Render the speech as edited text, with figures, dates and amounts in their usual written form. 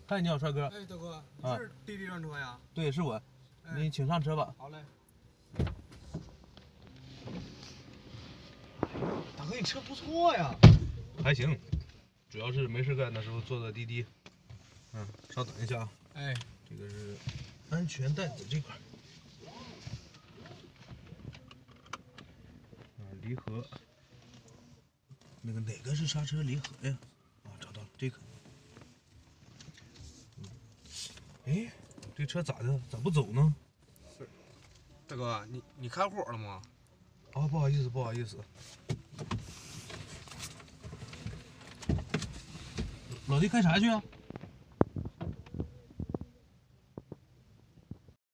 嗨，你好，帅哥。 哎，大哥，你是滴滴专车呀？ 对，是我。你请上车吧。 好嘞。大哥，你车不错呀。 还行，主要是没事干的时候坐的滴滴。稍等一下啊。 哎， 这个是安全带子这块。离合。那个哪个是刹车离合呀？找到了，这个。哎，这车咋的？咋不走呢？ 大哥，你开火了吗？ 不好意思，不好意思。老弟，开啥去啊？